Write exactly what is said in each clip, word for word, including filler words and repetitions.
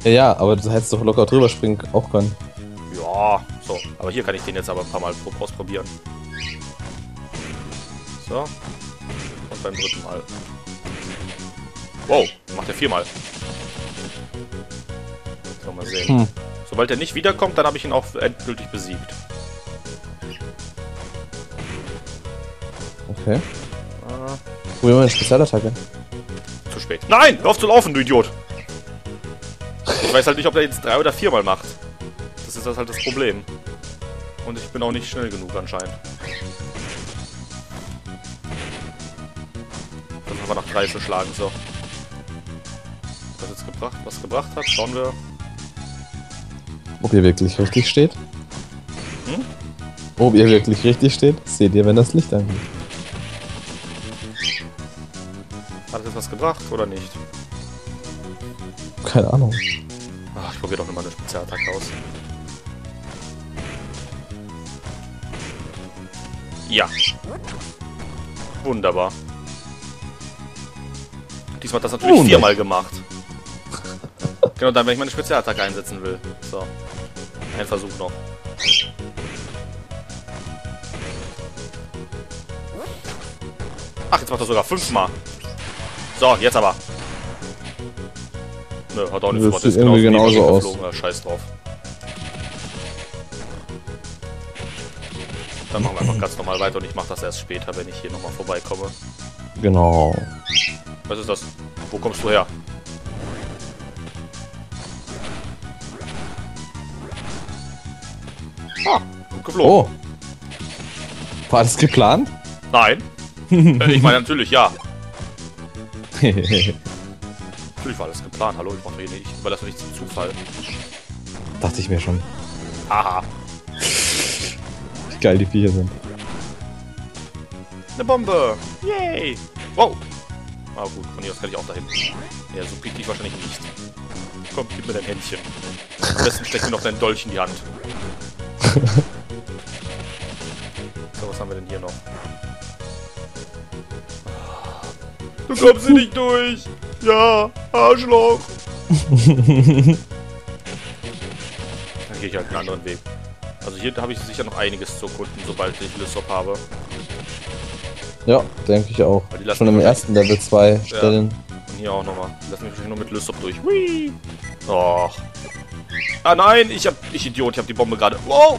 Ja, ja, aber du hättest doch locker drüber springen auch können. Ja, so. Aber hier kann ich den jetzt aber ein paar Mal ausprobieren. So. Und beim dritten Mal. Wow, macht er viermal. So, mal sehen. Hm. Sobald er nicht wiederkommt, dann habe ich ihn auch endgültig besiegt. Okay. Ah, Probieren wir eine Spezialattacke. zu spät. Nein! Hör auf zu laufen, du Idiot! Ich weiß halt nicht, ob er jetzt drei oder viermal macht. Das ist das halt das Problem. Und ich bin auch nicht schnell genug anscheinend. Dann haben wir nach drei zu schlagen, so. Was jetzt gebracht, was gebracht hat, schauen wir. Ob ihr wirklich richtig steht? Hm? Ob ihr wirklich richtig steht, seht ihr, wenn das Licht angeht. Hat es jetzt was gebracht oder nicht? Keine Ahnung. Ach, ich probiere doch nochmal eine Spezialattacke aus. Ja. Wunderbar. Diesmal hat das natürlich Wunderbar. viermal gemacht. Genau dann, wenn ich meine Spezialattacke einsetzen will. So. Ein Versuch noch. Ach, jetzt macht er sogar fünfmal. So, jetzt aber. Nö, hat auch nicht Das sieht irgendwie genauso aus. Ja, scheiß drauf. Dann machen wir einfach ganz normal weiter und ich mache das erst später, wenn ich hier nochmal vorbeikomme. Genau. Was ist das? Wo kommst du her? Ah, gut geflogen. Oh. War das geplant? Nein. äh, ich meine natürlich, ja. Natürlich war das geplant. Hallo, ich mache hier nicht. Ich überlasse nichts zum Zufall. Dachte ich mir schon. Aha. Wie geil die Viecher sind. Eine Bombe. Yay. Wow. Ah gut, von hier aus kann ich auch dahin. Ja, so kriegt ich wahrscheinlich nicht. Komm, gib mir dein Händchen. Am besten steck mir noch deinen Dolch in die Hand. So, was haben wir denn hier noch? Du kommst hier nicht durch! Ja, Arschloch! Dann gehe ich halt einen anderen Weg. Also hier habe ich sicher noch einiges zu erkunden, sobald ich Lysop habe. Ja, denke ich auch. Weil die lassen Schon im mich ersten Level zwei Stellen. Und hier auch nochmal. Die lassen mich wahrscheinlich nur mit Lysop durch. Hui! Och. Ah nein, ich hab. Ich Idiot, ich hab die Bombe gerade. Wow!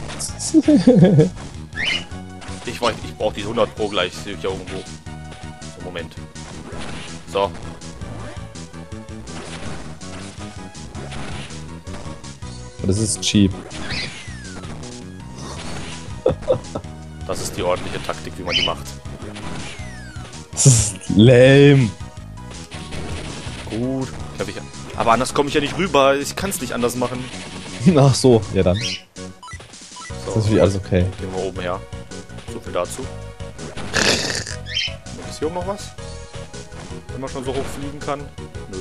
Ich weiß, ich brauche diese hundert Pro gleich. Sehe ich ja irgendwo. So, Moment. So. Das ist cheap. Das ist die ordentliche Taktik, wie man die macht. Das ist lame. Gut. Ich hab ich, aber anders komme ich ja nicht rüber. Ich kann es nicht anders machen. Ach so, ja dann. So, Das ist natürlich alles okay. gehen wir oben her. So viel dazu. Ist hier oben noch was? Wenn man schon so hoch fliegen kann? Nö.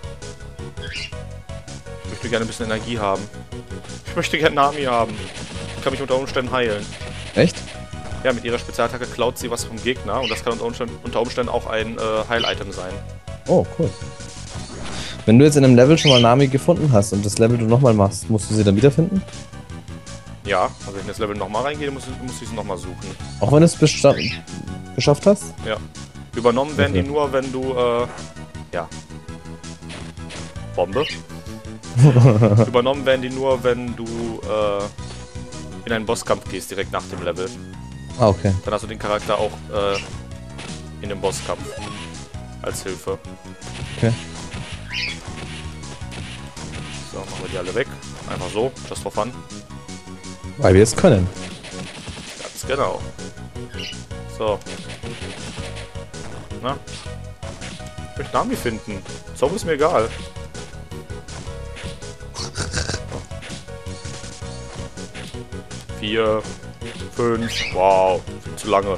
Ich möchte gerne ein bisschen Energie haben. Ich möchte gerne Nami haben. Ich kann mich unter Umständen heilen. Echt? Ja, mit ihrer Spezialattacke klaut sie was vom Gegner und das kann unter Umständen, unter Umständen auch ein äh, Heil-Item sein. Oh, cool. Wenn du jetzt in einem Level schon mal Nami gefunden hast und das Level du nochmal machst, musst du sie dann wiederfinden? Ja, also wenn ich in das Level nochmal reingehe, muss, muss ich sie nochmal suchen. Auch wenn du es besta- geschafft hast? Ja. Übernommen werden Okay. die nur, wenn du, äh, ja. Bombe. Übernommen werden die nur, wenn du, äh, in einen Bosskampf gehst, direkt nach dem Level. Ah, okay. Dann hast du den Charakter auch, äh, in dem Bosskampf. Als Hilfe. Okay. So, machen wir die alle weg. Einfach so, just for fun. Weil wir es können. Ganz genau. So. Na? Ich möchte Nami finden. Zauber ist mir egal. Vier, fünf, wow, viel zu lange.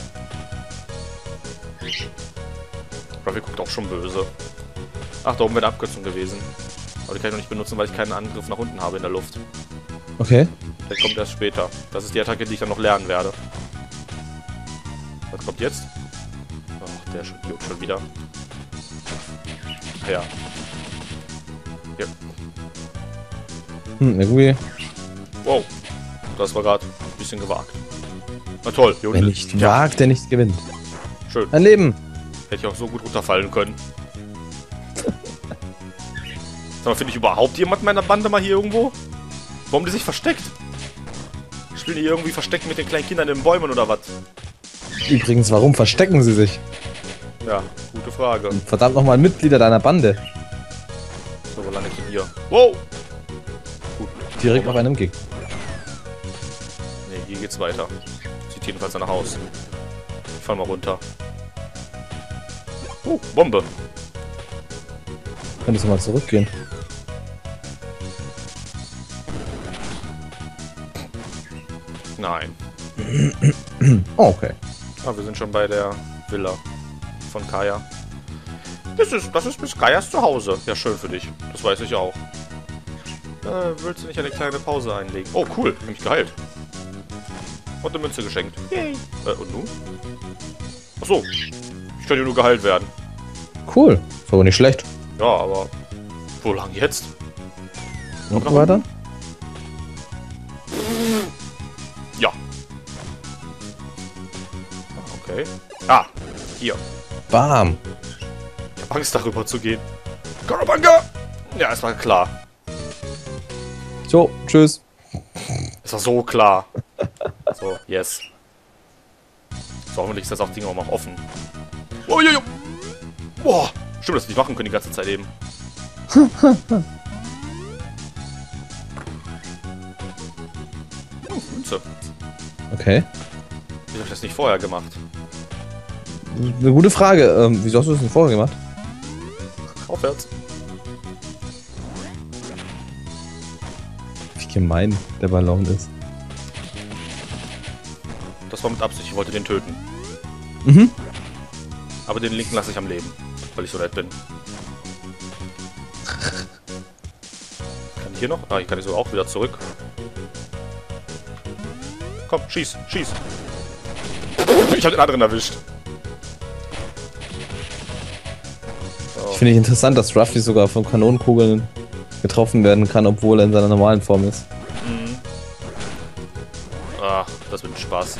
Ruffy guckt auch schon böse. Ach, da oben wäre eine Abkürzung gewesen. Aber die kann ich noch nicht benutzen, weil ich keinen Angriff nach unten habe in der Luft. Okay. Der kommt erst später. Das ist die Attacke, die ich dann noch lernen werde. Was kommt jetzt? Ach, der Idiot schon wieder. Ja. Hier. Hm, irgendwie. Wow. Das war gerade ein bisschen gewagt. Na toll, hier Wer unten. nicht wagt, der nicht gewinnt. Schön. Ein Leben. Hätte ich auch so gut runterfallen können. Sag mal, finde ich überhaupt jemand meiner Bande mal hier irgendwo? Warum die sich versteckt? Spielen die irgendwie versteckt mit den kleinen Kindern in den Bäumen oder was? Übrigens, warum verstecken sie sich? Ja, gute Frage. Verdammt nochmal Mitglieder deiner Bande. So, wo lange ich denn hier? Wow! Gut. Direkt auf einem Gig. Ne, hier geht's weiter. Sieht jedenfalls nach Haus. Ich fall mal runter. Oh, Bombe. Könntest du mal zurückgehen? Nein. Oh, okay. Ah, wir sind schon bei der Villa von Kaya. Das ist, das ist bis Kayas Zuhause. Ja, schön für dich. Das weiß ich auch. Äh, willst du nicht eine kleine Pause einlegen? Oh, cool. Nämlich geheilt. Und eine Münze geschenkt. Yay. Äh, und nun? Achso. Ich kann hier nur geheilt werden. Cool. Ist aber nicht schlecht. Ja, aber... Wo lang jetzt? Noch weiter? Ja. Ah, okay. Ah, hier. Bam. Ich hab Angst, darüber zu gehen. Karabanga! Ja, es war klar. So, tschüss. Es war so klar. So, yes. So, hoffentlich ist das auch Ding auch mal offen. Oh, jo, jo. Boah. Stimmt, dass wir nicht machen können die ganze Zeit eben. Oh, Münze. Okay. Wieso hab ich das nicht vorher gemacht? Eine gute Frage. Ähm, wieso hast du das denn vorher gemacht? Aufwärts. Wie gemein der Ballon ist. Das war mit Absicht, ich wollte den töten. Mhm. Aber den linken lasse ich am Leben, weil ich so nett bin. Kann ich hier noch? Ah, ich kann ich so auch wieder zurück. Komm, schieß, schieß. Ich hab den anderen erwischt. So. Ich finde ich interessant, dass Ruffy sogar von Kanonenkugeln getroffen werden kann, obwohl er in seiner normalen Form ist. Mhm. Ah, das wird ein Spaß.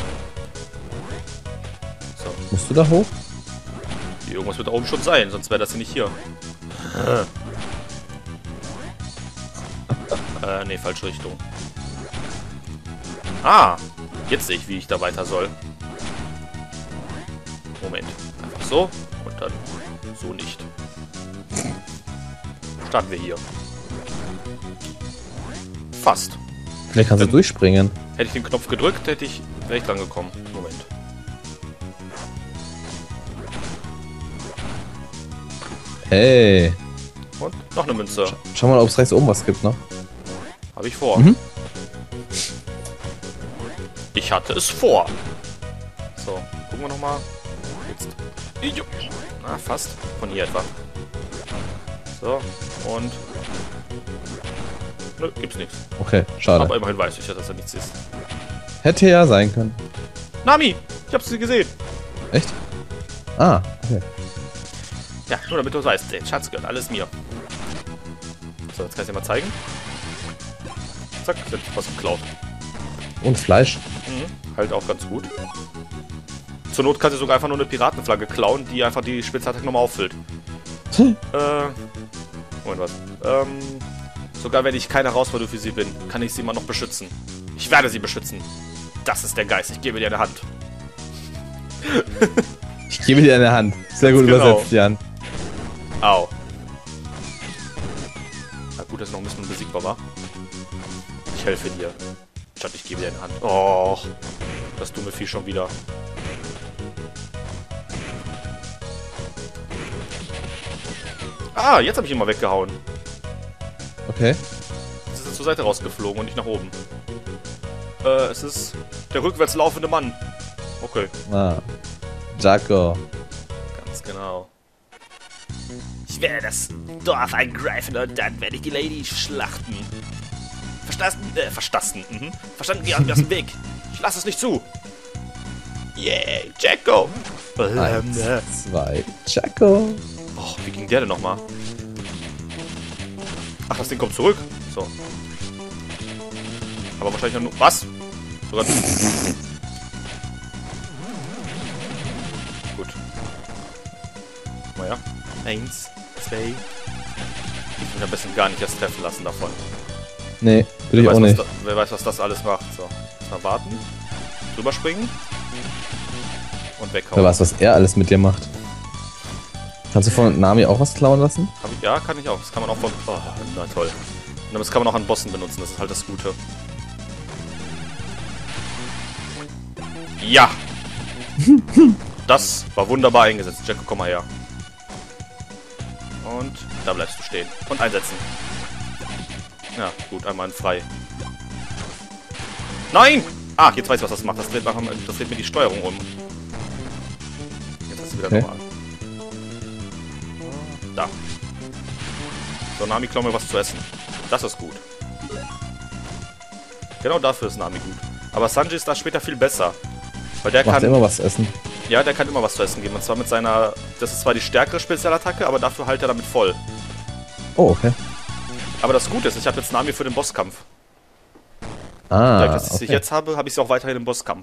So, Musst du da hoch? hier irgendwas wird da oben schon sein, sonst wäre das hier nicht hier. äh, nee, falsche Richtung. Ah, jetzt sehe ich, wie ich da weiter soll. Moment. Einfach so und dann so nicht. Starten wir hier. Fast. Vielleicht kannst du Dann- durchspringen. Hätte ich den Knopf gedrückt, hätte ich wäre ich dran gekommen. Moment. Hey. Und noch eine Münze. Schau mal, ob es rechts oben was gibt noch. Habe ich vor. Mhm. Ich hatte es vor. So, gucken wir nochmal. Jetzt. Ijo. Na, fast. Von hier etwa. So, und... Nö, gibt's nichts. Okay, schade. Aber immerhin weiß ich ja, dass da nichts ist. Hätte ja sein können. Nami! Ich hab sie gesehen! Echt? Ah, okay. Ja, nur damit du weißt, der Schatz gehört alles mir. So, jetzt kann ich dir mal zeigen. Zack, jetzt hab ich was geklaut. Und Fleisch. Mhm, halt auch ganz gut. Zur Not kannst du sogar einfach nur eine Piratenflagge klauen, die einfach die Spezialattacke nochmal auffüllt. Hm. Äh. Moment, was? Ähm. Sogar wenn ich kein Herausforderer für sie bin, kann ich sie immer noch beschützen. Ich werde sie beschützen. Das ist der Geist. Ich gebe dir eine Hand. Ich gebe dir eine Hand. Sehr gut Ganz genau. übersetzt, Jan. Au. Na gut, dass ich noch ein bisschen besiegbar war. Ich helfe dir. Statt ich gebe dir eine Hand. Oh, das dumme Vieh schon wieder. Ah, jetzt habe ich ihn mal weggehauen. Okay. Jetzt ist er zur Seite rausgeflogen und nicht nach oben. Äh, es ist der rückwärts laufende Mann. Okay, Ah. Jaco. ganz genau. Ich werde das Dorf angreifen und dann werde ich die Lady schlachten. Verstanden? Äh, verstasten. Mhm. Verstanden? Geh aus mir aus dem Weg. Ich lasse es nicht zu. Yeah, Jacko. Eins, zwei, Jaco. Oh, wie ging der denn nochmal? Ach, das Ding kommt zurück. So. Aber wahrscheinlich nur... Was? Sogar... Gut. Naja. Eins, zwei... Ich will am besten gar nicht erst treffen lassen davon. Nee, will ich wer auch weiß, nicht. Da, wer weiß, was das alles macht. So, mal warten. Drüber springen. Und weghauen. Wer weiß, was er alles mit dir macht. Kannst du von Nami auch was klauen lassen? Hab ich, ja, kann ich auch. Das kann man auch von... Oh, na toll. Und das kann man auch an Bossen benutzen. Das ist halt das Gute. Ja! Das war wunderbar eingesetzt. Jacko, komm mal her. Und da bleibst du stehen. Und einsetzen. Ja, gut, einmal in frei. Nein! Ah, jetzt weiß ich, was das macht. Das dreht, das dreht mir die Steuerung um. Jetzt ist es wieder okay. normal. Da. So, Nami, klau mir was zu essen. Das ist gut. Genau dafür ist Nami gut. Aber Sanji ist da später viel besser. Weil der Macht kann... immer was zu essen. Ja, der kann immer was zu essen geben. Und zwar mit seiner... Das ist zwar die stärkere Spezialattacke, aber dafür halt er damit voll. Oh, okay. Aber das Gute ist, ich habe jetzt Nami für den Bosskampf. Ah, Dadurch, dass ich okay. sie jetzt habe, habe ich sie auch weiterhin im Bosskampf.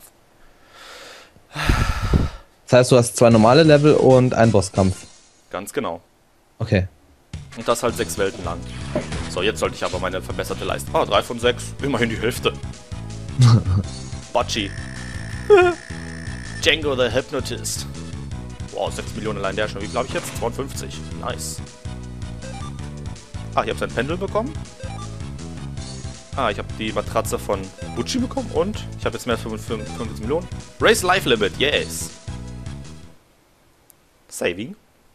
Das heißt, du hast zwei normale Level und einen Bosskampf. Ganz genau. Okay. Und das halt sechs Welten lang. So, jetzt sollte ich aber meine verbesserte Leistung... Ah, drei von sechs. Immerhin die Hälfte. Bocci. Django the Hypnotist. Wow, sechs Millionen allein der schon. Wie glaube ich jetzt? zweiundfünfzig. Nice. Ah, ich habe sein Pendel bekommen. Ah, ich habe die Matratze von Bocci bekommen. Und ich habe jetzt mehr als fünfundfünfzig Millionen. Race Life Limit. Yes. Saving.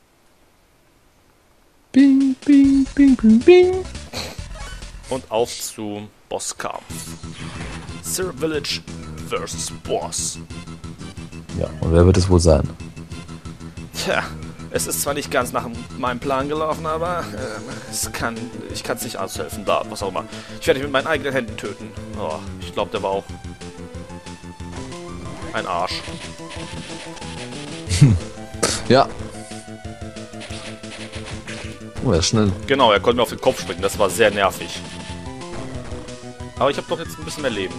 Bing, bing, bing, bing, bing. Und auf zu Bosskampf. Syrup Village versus Boss. Ja, und wer wird es wohl sein? Tja, es ist zwar nicht ganz nach meinem Plan gelaufen, aber äh, es kann, ich kann es nicht aushelfen, da, was auch immer. Ich werde ihn mit meinen eigenen Händen töten. Oh, ich glaube, der war auch ein Arsch. Ja. Oh, er ist schnell. Genau, er konnte mir auf den Kopf springen, das war sehr nervig. Aber ich habe doch jetzt ein bisschen mehr Leben.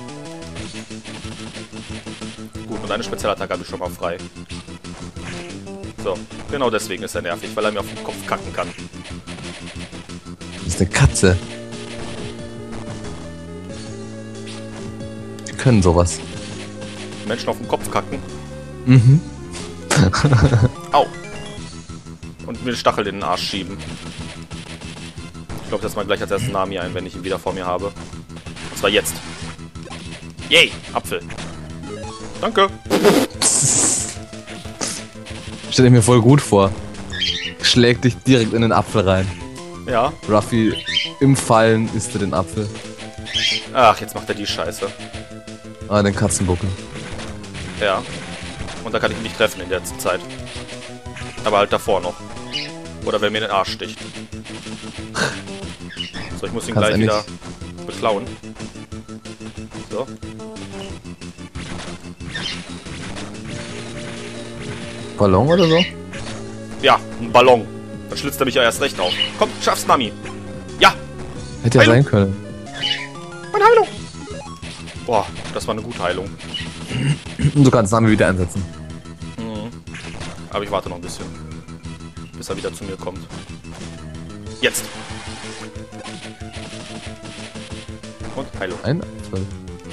Gut, und eine Spezialattacke habe ich schon mal frei. So, genau deswegen ist er nervig, weil er mir auf den Kopf kacken kann. Das ist eine Katze. Die können sowas. Menschen auf den Kopf kacken. Mhm. Au. Und mir den Stachel in den Arsch schieben. Ich glaube, das mal gleich als erstes Nami ein, wenn ich ihn wieder vor mir habe. Und zwar jetzt. Yay, Apfel. Danke. Stell dir mir voll gut vor. Schlägt dich direkt in den Apfel rein. Ja. Ruffy im Fallen isst er den Apfel. Ach, jetzt macht er die Scheiße. Ah, den Katzenbuckel. Ja. Und da kann ich ihn nicht treffen in der Zeit. Aber halt davor noch. Oder wenn mir in den Arsch sticht. So, ich muss ihn Kannst gleich du wieder beklauen. So. Ballon oder so? Ja, ein Ballon. Dann schlitzt er mich ja erst recht auf. Komm, schaff's, Nami. Ja, Hätte ja Heilung. sein können. meine Heilung. Boah, das war eine gute Heilung. Und du kannst Nami wieder einsetzen. Mhm. Aber ich warte noch ein bisschen. Bis er wieder zu mir kommt. Jetzt. Und Heilung. Ein Apfel.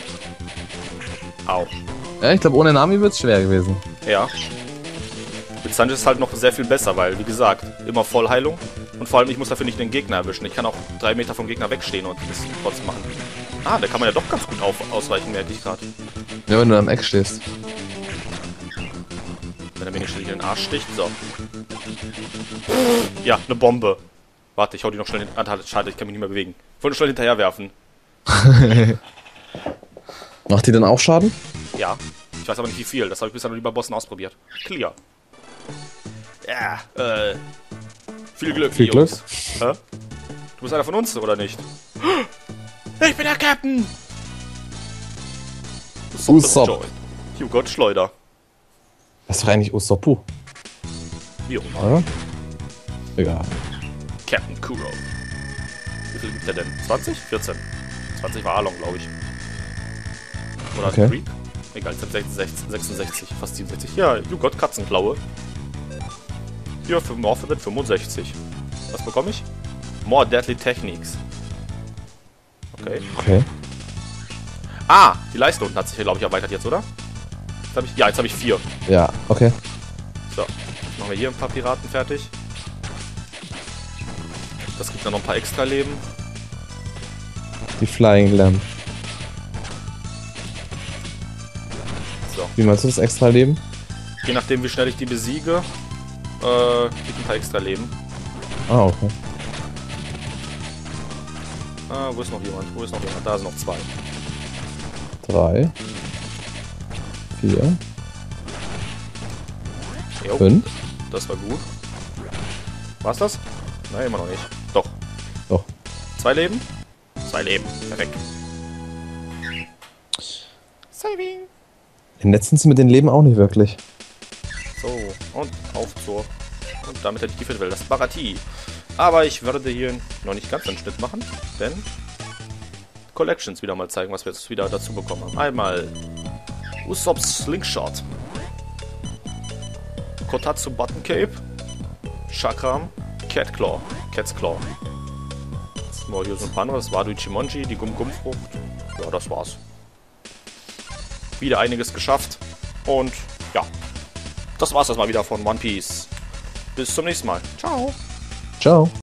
Au. Ja, ich glaube, ohne Nami wird es schwer gewesen. Ja. Mit Sanji ist es halt noch sehr viel besser, weil, wie gesagt, immer Vollheilung. Und vor allem, ich muss dafür nicht den Gegner erwischen. Ich kann auch drei Meter vom Gegner wegstehen und das trotzdem machen. Ah, da kann man ja doch ganz gut auf ausweichen, merke ich gerade. Ja, wenn du am Eck stehst. Wenn er mir nicht in den Arsch sticht, so. Ja, eine Bombe. Warte, ich hau die noch schnell hin. Ah, schade, ich kann mich nicht mehr bewegen. Ich wollte schnell hinterher werfen. Macht die dann auch Schaden? Ja. Ich weiß aber nicht wie viel. Das habe ich bisher nur bei Bossen ausprobiert. Clear. Ja, äh. Viel Glück, Viel Jungs. Hä? Du bist einer von uns, oder nicht? Ich bin der Captain! Usopp. Joy. You got Schleuder. Das ist doch eigentlich Usopp. Jo. Oder? Egal. Captain Kuro. Wie viel gibt der denn? zwanzig? vierzehn. zwanzig war Along, glaube ich. Oder Okay. Creek? Egal, ich hab sechsundsechzig, sechsundsechzig, fast siebenundsechzig. Ja, you got Katzenklaue. Hier für Morph mit fünfundsechzig. Was bekomme ich? More Deadly Techniques. Okay. Okay. Ah, die Leiste unten hat sich hier, glaube ich, erweitert jetzt, oder? Jetzt hab ich, ja, jetzt habe ich vier. Ja, okay. So, jetzt machen wir hier ein paar Piraten fertig. Das gibt dann noch ein paar extra Leben. Die Flying Lamb. So, Wie meinst du das extra Leben? je nachdem, wie schnell ich die besiege, äh, krieg ich ein paar extra Leben. Ah, okay. Ah, wo ist noch jemand? Wo ist noch jemand? Da sind noch zwei. Drei. Vier. Jo, Fünf. das war gut. War's das? Nein, immer noch nicht. Doch. Doch. Zwei Leben? Zwei Leben. Perfekt. Saving. In letzten sind mit den Leben auch nicht wirklich. So, und auf zur... Und damit hätte ich die vierte Welt, das Barati. Aber ich würde hier noch nicht ganz einen Schnitt machen, denn... Collections wieder mal zeigen, was wir jetzt wieder dazu bekommen haben. Einmal... Usopp's Slingshot. Kotatsu Button Cape. Chakram. Cat Claw. Cat's Claw. So, hier sind ein paar andere. Das war Ichimonji, die Gum-Gum-Frucht. Ja, das war's. Wieder einiges geschafft. Und ja, das war's erstmal wieder von One Piece. Bis zum nächsten Mal. Ciao. Ciao.